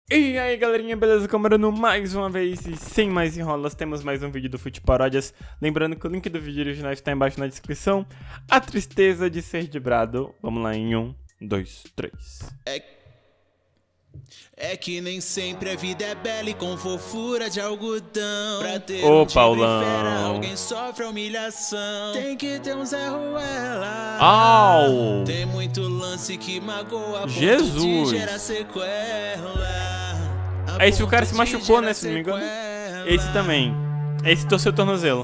E aí galerinha, beleza? Camarano, mais uma vez e sem mais enrolas, temos mais um vídeo do Fute Paródias. Lembrando que o link do vídeo original está embaixo na descrição. A tristeza de ser dibrado. Vamos lá em 1, 2, 3. É que nem sempre a vida é bela e com fofura de algodão. Pra ter Ô, um tigre Paulão. fera, alguém sofre a humilhação. Tem que ter um Zé Ruela. Au! Tem muito lance que magoa a ponto Jesus. de gerar sequela. Esse o cara se machucou, né, se não me engano. Esse também. Esse torceu o tornozelo.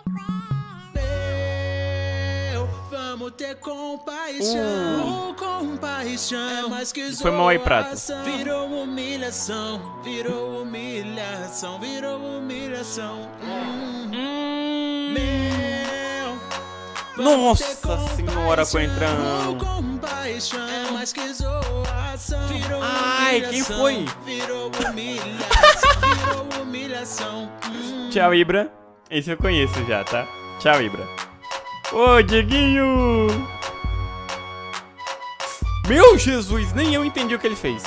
Vamos ter compaixão, compaixão. É mais que Foi mal aí, Prato. Virou humilhação, virou humilhação, virou humilhação. Nossa senhora, Coentrão. É mais que zoação. Ai, quem foi? Virou humilhação, virou humilhação. Tchau, Ibra. Esse eu conheço já, tá? Tchau, Ibra. Ô, Dieguinho! Meu Jesus, nem eu entendi o que ele fez.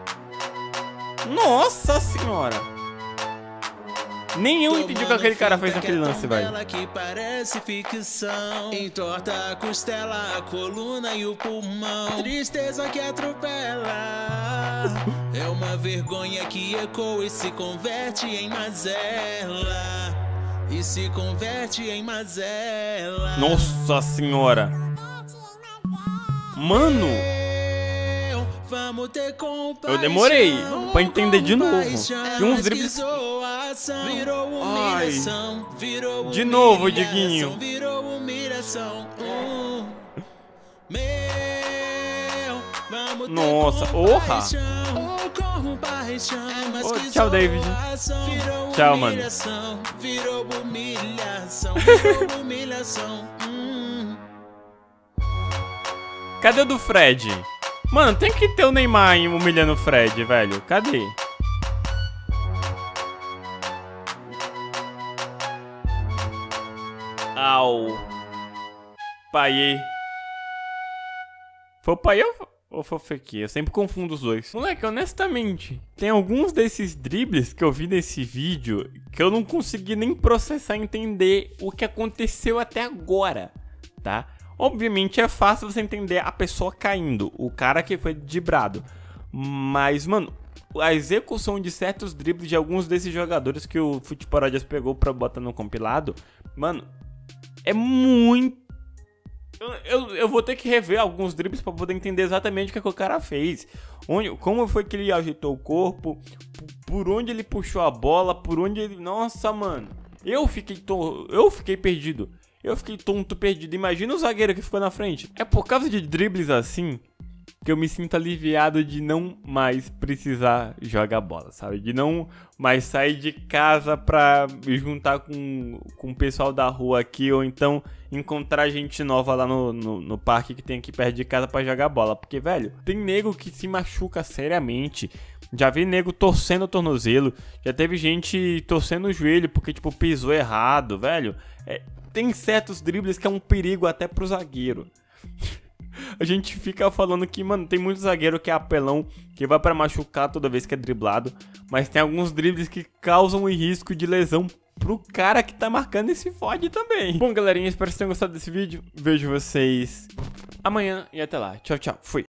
Nossa senhora! Nem eu entendi o que aquele cara fez naquele lance, velho. Que parece ficção. Entorta a costela, a coluna e o pulmão. Tristeza que atropela. É uma vergonha que ecoa e se converte em mazela. E se converte em mazela. Nossa senhora! Mano! Vamos ter compaixão, Eu demorei pra entender de novo. Tem uns dribles. Virou humilhação, virou de novo, humilhação, Diguinho. Virou humilhação. Vamos ter Nossa, orra! compaixão. Tchau, David. Virou Tchau, mano. humilhação, virou humilhação, virou humilhação. Cadê o do Fred? Mano, tem que ter o Neymar humilhando o Fred, velho. Cadê? Au. Paiê. Foi o Paiê ou foi o Fekir? Eu sempre confundo os dois. Moleque, honestamente, tem alguns desses dribles que eu vi nesse vídeo que eu não consegui nem processar e entender o que aconteceu até agora, tá? Obviamente é fácil você entender a pessoa caindo, o cara que foi dibrado. Mas, mano, a execução de certos dribles de alguns desses jogadores que o Fute Paródias pegou pra botar no compilado, mano, é muito... Eu vou ter que rever alguns dribles pra poder entender exatamente o que o cara fez. Como foi que ele ajeitou o corpo, por onde ele puxou a bola, por onde ele... Nossa, mano, eu fiquei perdido. Eu fiquei tonto, perdido. Imagina o zagueiro que ficou na frente. É por causa de dribles assim que eu me sinto aliviado de não mais precisar jogar bola, sabe? De não mais sair de casa pra me juntar com o pessoal da rua aqui, ou então encontrar gente nova lá no parque que tem aqui perto de casa pra jogar bola. Porque, velho, tem nego que se machuca seriamente. Já vi nego torcendo o tornozelo. Já teve gente torcendo o joelho porque, tipo, pisou errado, velho. Tem certos dribles que é um perigo até pro zagueiro. A gente fica falando que, mano, tem muito zagueiro que é apelão, que vai pra machucar toda vez que é driblado. Mas tem alguns dribles que causam risco de lesão pro cara que tá marcando e se fode também. Bom, galerinha, espero que vocês tenham gostado desse vídeo. Vejo vocês amanhã e até lá. Tchau, tchau. Fui.